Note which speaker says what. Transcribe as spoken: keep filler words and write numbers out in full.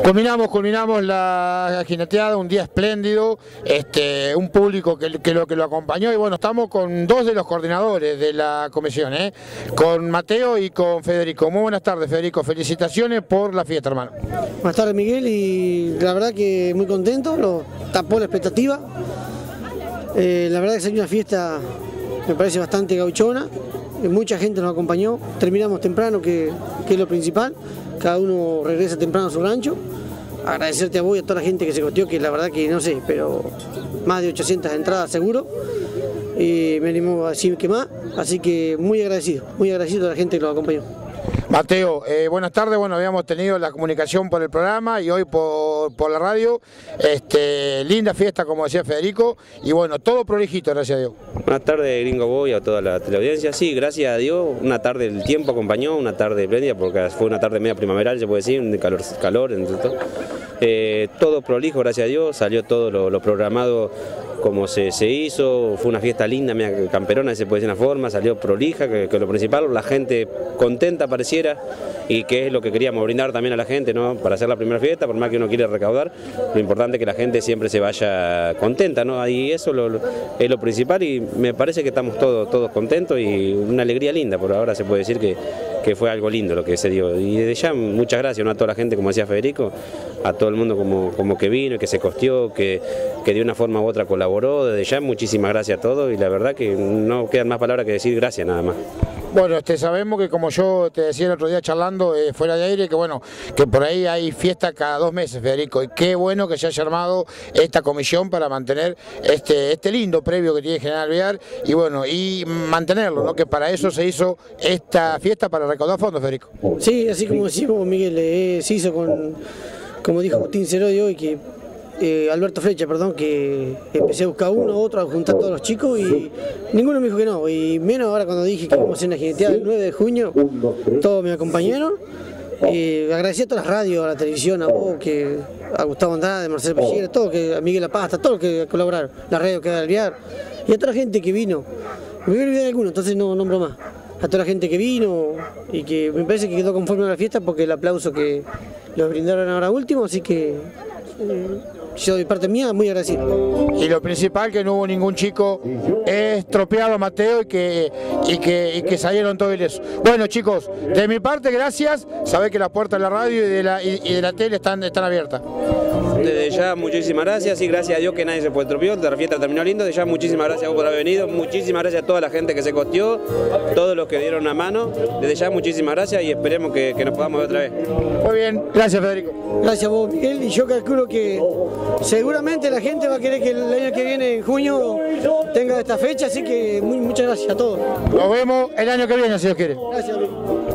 Speaker 1: Culminamos, culminamos la jineteada, un día espléndido, este, un público que, que, lo, que lo acompañó y bueno, estamos con dos de los coordinadores de la comisión, ¿eh? Con Mateo y con Federico. Muy buenas tardes, Federico, felicitaciones por la fiesta, hermano.
Speaker 2: Buenas tardes, Miguel, y la verdad que muy contento, lo tapó la expectativa. Eh, la verdad que salió una fiesta, me parece bastante gauchona, mucha gente nos acompañó, terminamos temprano, que, que es lo principal, cada uno regresa temprano a su rancho. Agradecerte a vos y a toda la gente que se costeó, que la verdad que no sé, pero más de ochocientas entradas seguro, y me animo a decir que más, así que muy agradecido, muy agradecido a la gente que nos acompañó.
Speaker 1: Mateo, eh, buenas tardes, bueno, habíamos tenido la comunicación por el programa y hoy por, por la radio, este, linda fiesta como decía Federico, y bueno, todo prolijito, gracias a Dios.
Speaker 3: Buenas tardes, Gringo Boy, a toda la teleaudiencia. Sí, gracias a Dios, una tarde el tiempo acompañó, una tarde espléndida, porque fue una tarde media primaveral, se puede decir, de calor, calor entre todo. Eh, todo prolijo, gracias a Dios, salió todo lo, lo programado como se, se hizo, fue una fiesta linda, media camperona, se puede decir una forma, salió prolija, que, que lo principal, la gente contenta pareciera, y que es lo que queríamos brindar también a la gente, ¿no? Para hacer la primera fiesta, por más que uno quiere recaudar, lo importante es que la gente siempre se vaya contenta, ¿no? Y eso lo, lo, es lo principal, y me parece que estamos todos, todos contentos y una alegría linda, por ahora se puede decir que, que fue algo lindo lo que se dio. Y desde ya muchas gracias, ¿no? A toda la gente, como decía Federico, a todo el mundo como, como que vino, que se costeó, que, que de una forma u otra colaboró. Desde ya muchísimas gracias a todos y la verdad que no quedan más palabras que decir gracias nada más.
Speaker 1: Bueno, este, sabemos que como yo te decía el otro día charlando eh, fuera de aire, que bueno, que por ahí hay fiesta cada dos meses, Federico, y qué bueno que se haya armado esta comisión para mantener este, este lindo previo que tiene General Alvear y bueno, y mantenerlo, ¿no? Que para eso se hizo esta fiesta para recaudar fondos, Federico.
Speaker 2: Sí, así como decimos, Miguel, eh, se hizo con, como dijo Agustín Cerodio hoy, que Eh, Alberto Flecha, perdón, que empecé a buscar uno, otro, a juntar todos los chicos y ninguno me dijo que no, y menos ahora cuando dije que íbamos a hacer una jineteada el nueve de junio, todos me acompañaron. Eh, agradecí a todas las radios, a la televisión, a vos, que, a Gustavo Andrade, a Marcelo Pellera, a todos, que, a Miguel La Pasta, a todos los que colaboraron, la radio que da Alvear, y a toda la gente que vino. Me voy a olvidar de alguno, entonces no nombro más. A toda la gente que vino y que me parece que quedó conforme a la fiesta porque el aplauso que los brindaron ahora último, así que eh, yo de parte mía muy agradecido.
Speaker 1: Y lo principal, que no hubo ningún chico estropeado, Mateo, y que, y que, y que salieron todos ilesos. Bueno, chicos, de mi parte, gracias. Sabés que las puertas de la radio y de la, y, y de la tele están, están abiertas.
Speaker 3: Desde ya, muchísimas gracias y gracias a Dios que nadie se fue estropeó, la fiesta terminó lindo. Desde ya, muchísimas gracias a vos por haber venido, muchísimas gracias a toda la gente que se costeó, todos los que dieron una mano. Desde ya, muchísimas gracias y esperemos que, que nos podamos ver otra vez.
Speaker 1: Muy bien, gracias, Federico.
Speaker 2: Gracias a vos, Miguel, y yo calculo que seguramente la gente va a querer que el año que viene, en junio, tenga esta fecha, así que muy, muchas gracias a todos.
Speaker 1: Nos vemos el año que viene, si Dios quiere.
Speaker 2: Gracias, Miguel.